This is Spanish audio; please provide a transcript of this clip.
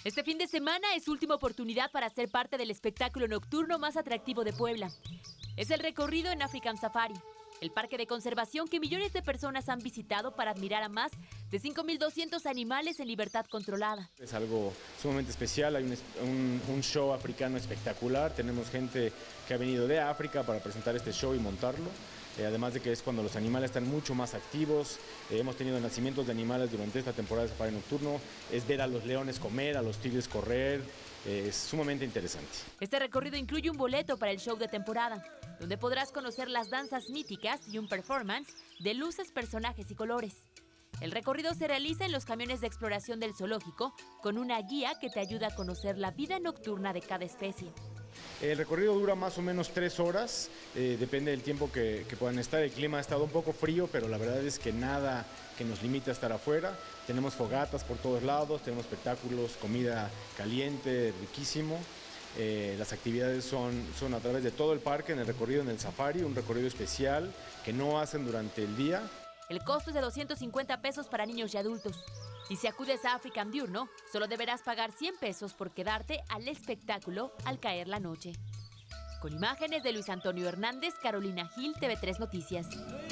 Este fin de semana es última oportunidad para ser parte del espectáculo nocturno más atractivo de Puebla. Es el recorrido en African Safari, el parque de conservación que millones de personas han visitado para admirar a más de 5.200 animales en libertad controlada. Es algo sumamente especial, hay un show africano espectacular, tenemos gente que ha venido de África para presentar este show y montarlo. Además de que es cuando los animales están mucho más activos, hemos tenido nacimientos de animales durante esta temporada de safari nocturno, es ver a los leones comer, a los tigres correr, es sumamente interesante. Este recorrido incluye un boleto para el show de temporada, donde podrás conocer las danzas míticas y un performance de luces, personajes y colores. El recorrido se realiza en los camiones de exploración del zoológico, con una guía que te ayuda a conocer la vida nocturna de cada especie. El recorrido dura más o menos 3 horas, depende del tiempo que puedan estar. El clima ha estado un poco frío, pero la verdad es que nada que nos limite a estar afuera. Tenemos fogatas por todos lados, tenemos espectáculos, comida caliente, riquísimo. Las actividades son a través de todo el parque, en el recorrido en el safari, un recorrido especial que no hacen durante el día. El costo es de 250 pesos para niños y adultos. Y si acudes a African Diurno, solo deberás pagar 100 pesos por quedarte al espectáculo al caer la noche. Con imágenes de Luis Antonio Hernández, Carolina Gil, TV3 Noticias.